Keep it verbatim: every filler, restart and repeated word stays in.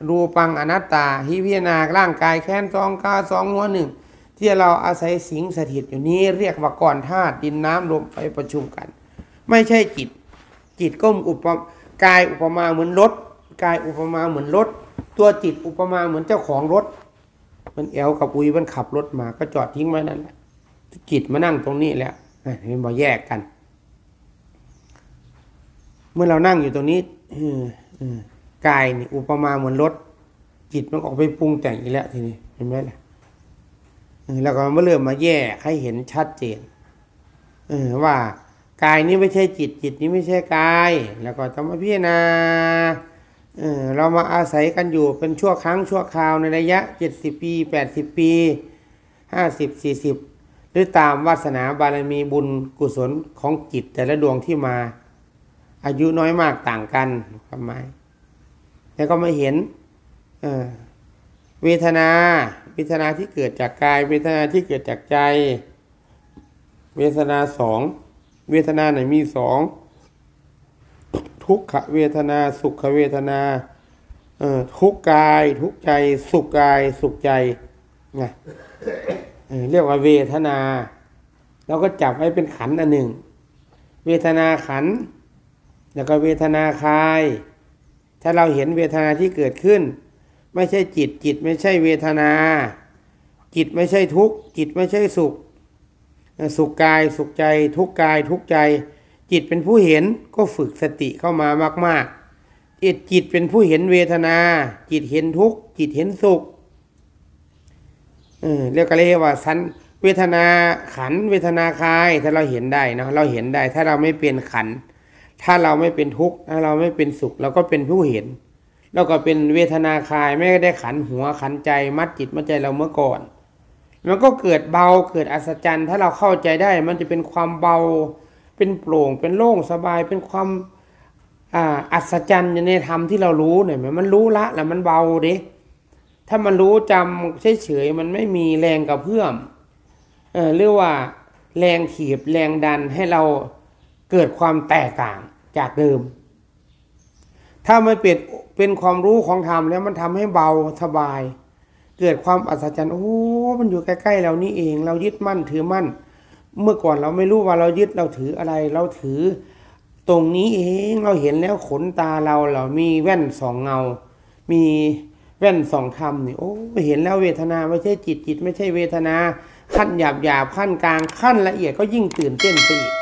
รูปังอนัตตาหิพิจารณาร่างกายแค้นสองขาสองหัวหนึ่งที่เราอาศัยสิงสถิตอยู่นี้เรียกว่าก้อนธาตุดินน้ำลมไฟประชุมกันไม่ใช่จิตจิตก็อุปกายอุปมาเหมือนรถกายอุปมาเหมือนรถตัวจิตอุปมาเหมือนเจ้าของรถมันแอลกับอุยมันขับรถมาก็จอดทิ้งไว้นั่นแหละจิตมานั่งตรงนี้แล้วเห็นบ่แยกกันเมื่อเรานั่งอยู่ตรงนี้กายนี่อุปมาเหมือนรถจิตมันออกไปปรุงแต่งอีกแล้วทีนี้เห็นไหมล่ะแล้วก็มาเริ่มมาแยกให้เห็นชัดเจนว่ากายนี้ไม่ใช่จิตจิตนี้ไม่ใช่กายแล้วก็ต้องมาพิจารณาเรามาอาศัยกันอยู่เป็นชั่วครั้งชั่วคราวในระยะเจ็ดสิบปีแปดสิบปีห้าสิบสี่สิบหรือตามวาสนาบารมีบุญกุศลของจิตแต่ละดวงที่มาอายุน้อยมากต่างกันทำไมแล้วก็มาเห็นเวทนาเวทนาที่เกิดจากกายเวทนาที่เกิดจากใจเวทนาสองเวทนาไหนมีสองทุกขเวทนาสุขเวทนาทุกกายทุกใจสุขกายสุขใจไงเรียกว่าเวทนาเราก็จับไว้เป็นขันธ์อันหนึ่งเวทนาขันธ์แล้วก็เวทนาคายถ้าเราเห็นเวทนาที่เกิดขึ้นไม่ใช่จิตจิตไม่ใช่เวทนาจิตไม่ใช่ทุกข์จิตไม่ใช่สุขสุขกายสุขใจทุกกายทุกใจจิตเป็นผู้เห็นก็ฝึกสติเข้ามามากๆจิตจิตเป็นผู้เห็นเวทนาจิตเห็นทุกข์จิตเห็นสุขเออเรียกกันเลยว่าสันเวทนาขันเวทนาคายถ้าเราเห็นได้เนาะเราเห็นได้ถ้าเราไม่เป็นขันถ้าเราไม่เป็นทุกข์ถ้าเราไม่เป็นสุขเราก็เป็นผู้เห็นแล้วก็เป็นเวทนาคายไม่ได้ขันหัวขันใจมัดจิตมัดใจเราเมื่อก่อนมันก็เกิดเบาเกิดอัศจรรย์ถ้าเราเข้าใจได้มันจะเป็นความเบาเป็นโปร่งเป็นโล่งสบายเป็นความอ่าอัศจรรย์ในธรรมที่เรารู้เนี่ยมันรู้ละแล้วมันเบาดิถ้ามันรู้จำเฉยๆมันไม่มีแรงกระเพื่อมเออเรียกว่าแรงถีบแรงดันให้เราเกิดความแตกต่างจากเดิมถ้าไม่เป็นเป็นความรู้ของธรรมแล้วมันทำให้เบาสบายเกิดความอัศจรรย์โอ้มันอยู่ใกล้ๆเรานี่เองเรายึดมั่นถือมั่นเมื่อก่อนเราไม่รู้ว่าเรายึดเราถืออะไรเราถือตรงนี้เองเราเห็นแล้วขนตาเราเรามีแว่นสองเงามีแว่นสองธรรมนี่โอ้เห็นแล้วเวทนาไม่ใช่จิตจิตไม่ใช่เวทนาขั้นหยาบหยาบขั้นกลางขั้นละเอียดก็ยิ่งตื่นเต้นไปอีก